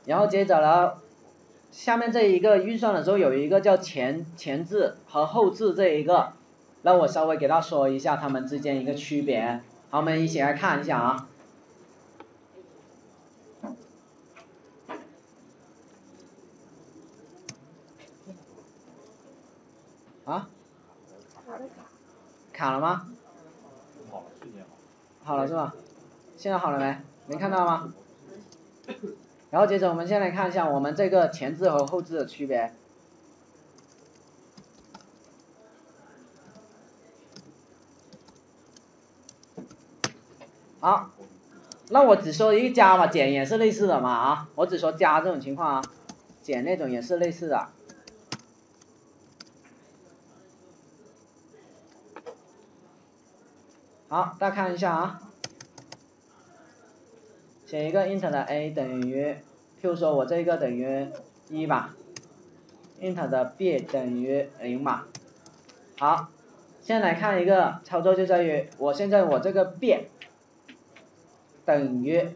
然后接着呢，下面这一个运算的时候有一个叫前置和后置这一个，那我稍微给大家说一下它们之间一个区别。好，我们一起来看一下啊。啊？卡了吗？好了是吧？现在好了没？能看到吗？然后接着我们先来看一下我们这个前置和后置的区别。好，那我只说一个加吧，减也是类似的嘛啊，我只说加这种情况啊，减那种也是类似的。好，大家看一下啊，写一个 int 的 a 等于，譬如说我这个等于1吧 ，int 的 b 等于0吧。好，现在来看一个操作，就在于我现在我这个 b 等于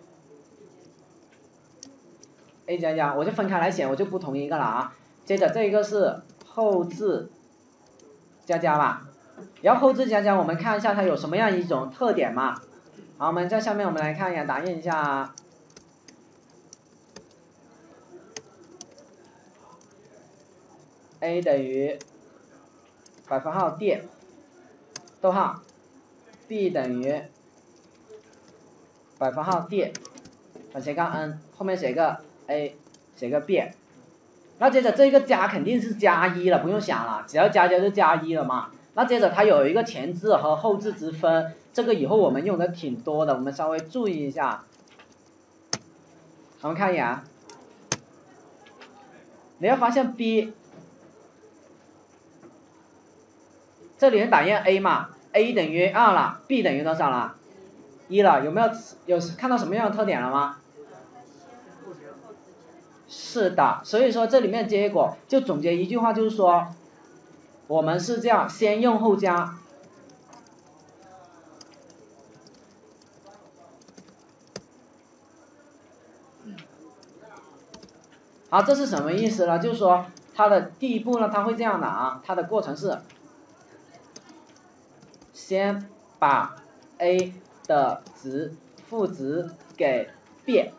a 加加，我就分开来写，我就不同一个了啊。接着这个是后置加加吧，然后后置加加我们看一下它有什么样一种特点嘛。好，我们在下面我们来看一下，打印一下。a 等于$d 逗号 b 等于$d 反斜杠 n 后面写个 a 写个 b， 那接着这个加肯定是加1了，不用想了，只要加就加1了嘛。那接着它有一个前置和后置之分，这个以后我们用的挺多的，我们稍微注意一下。我们看一眼啊，你会发现 b 这里面打印 a 嘛 ，a 等于2了 ，b 等于多少了？1了，有看到什么样的特点了吗？是的，所以说这里面结果就总结一句话，就是说我们是这样，先用后加。好，这是什么意思呢？就是说它的第一步呢，它会这样的啊，它的过程是先把 a 的值赋值给 b，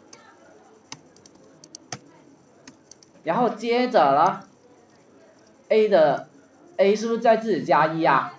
然后接着呢 a 是不是在自己加1啊？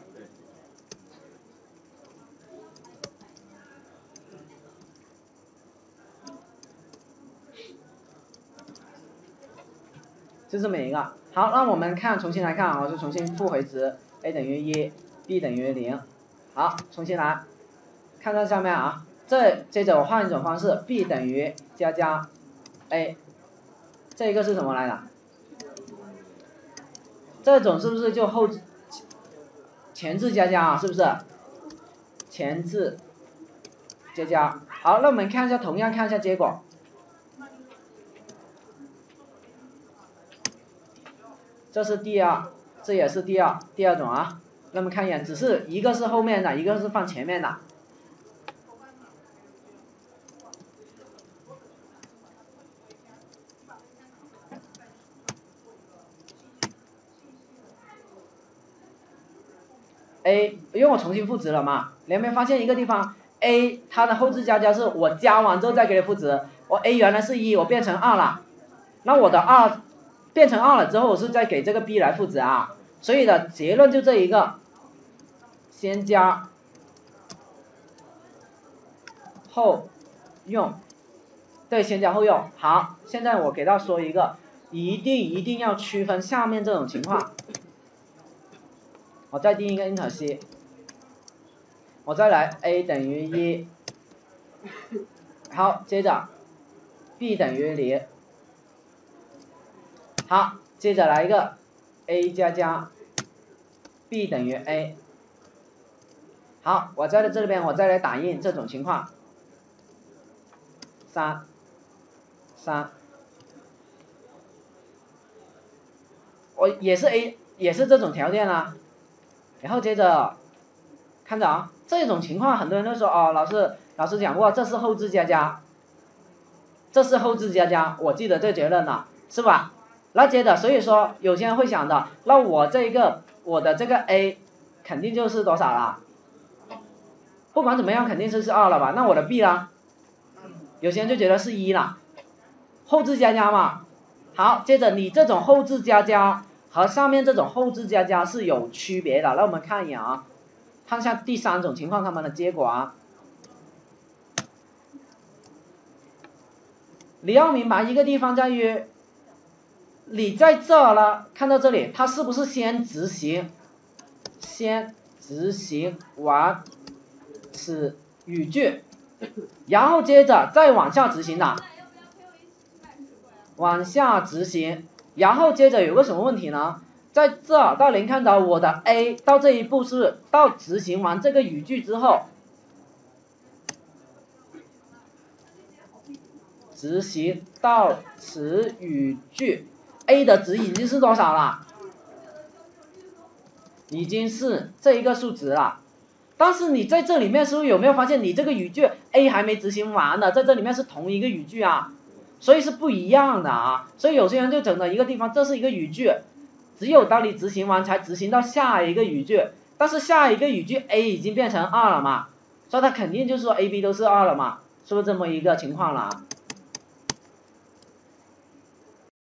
就这么一个。好，那我们重新来看，我就重新复回值 a 等于1 b 等于0。好，重新来看到下面啊，接着我换一种方式 b 等于加加 a， 这个是什么来着？这种是不是就前置加加啊？是不是前置加加？好，那我们看一下，同样看一下结果。这是第二，这也是第二种啊。那么看一眼，只是一个是后面的，一个是放前面的。a 因为我重新赋值了嘛，你有没有发现一个地方 a 它的后置加加是我加完之后再给它赋值，我 a 原来是1，我变成2了，那我的2变成2了之后，我是再给这个 b 来赋值啊，所以的结论就这一个，先加后用，对，先加后用。好，现在我给大家说一个，一定要区分下面这种情况。我再定一个 int c， 我再来 a 等于1，好，接着 b 等于0，好，接着来一个 a 加加 b 等于 a， 好，我在这边我再来打印这种情况，3，我也是 a 也是这种条件啊，然后接着看着啊，这种情况很多人都说哦，老师讲过这是后置加加， 这是后置加加，我记得这结论了，是吧？那接着，所以说有些人会想的，那我的这个 A 肯定就是多少了？不管怎么样肯定是2了吧？那我的 B 呢？有些人就觉得是1了，后置加加嘛。好，接着你这种后置加加和上面这种后置加加是有区别的，那我们看一眼啊，看一下第3种情况它们的结果啊。你要明白一个地方在于，你在这了，看到这里，它是不是先执行完此语句，然后接着再往下执行的，往下执行，然后接着有个什么问题呢？在这到您看到我的 A 到这一步是到执行完这个语句之后，执行到此语句 A 的值已经是多少了？已经是这一个数值了。但是你在这里面是不是有没有发现你这个语句 A 还没执行完呢？在这里面是同一个语句啊，所以是不一样的啊。所以有些人就整的一个地方，这是一个语句，只有当你执行完才执行到下一个语句，但是下一个语句 A 已经变成2了嘛，所以它肯定就是说 A、B 都是2了嘛，是不是这么一个情况了？